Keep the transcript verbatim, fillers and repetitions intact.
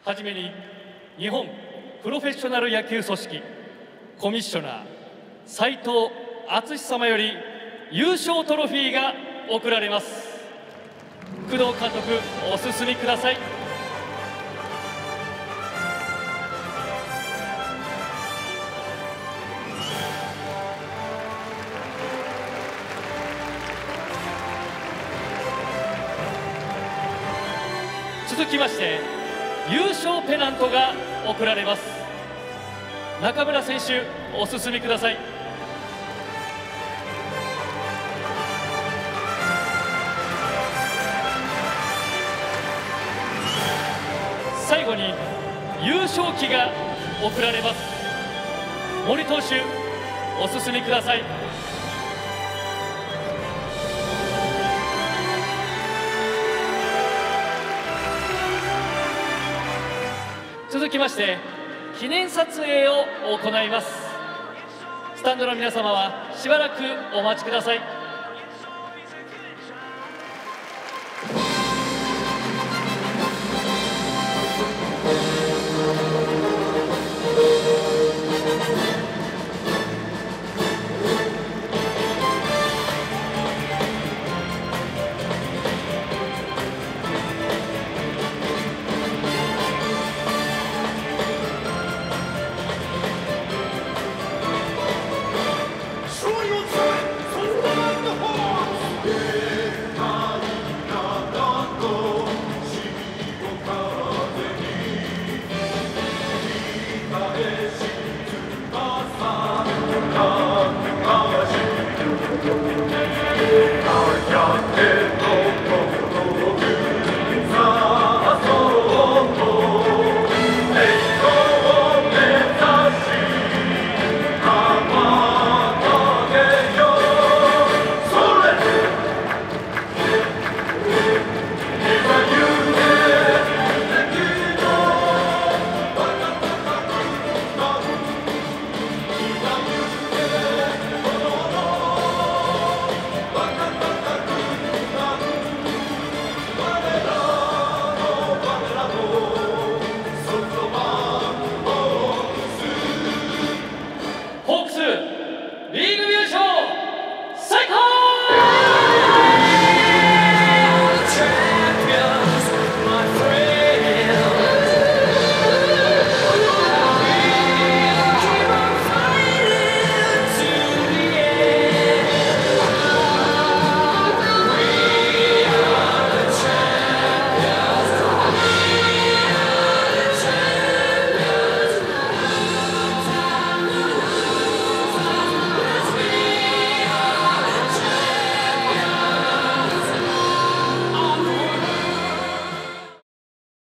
はじめに日本プロフェッショナル野球組織コミッショナー斉藤敦様より優勝トロフィーが贈られます。工藤監督、お進みください。続きまして優勝ペナントが贈られます。中村選手、お進みください。最後に優勝旗が贈られます。森投手、お進みください。続きまして記念撮影を行います。スタンドの皆様はしばらくお待ちください。 Our God is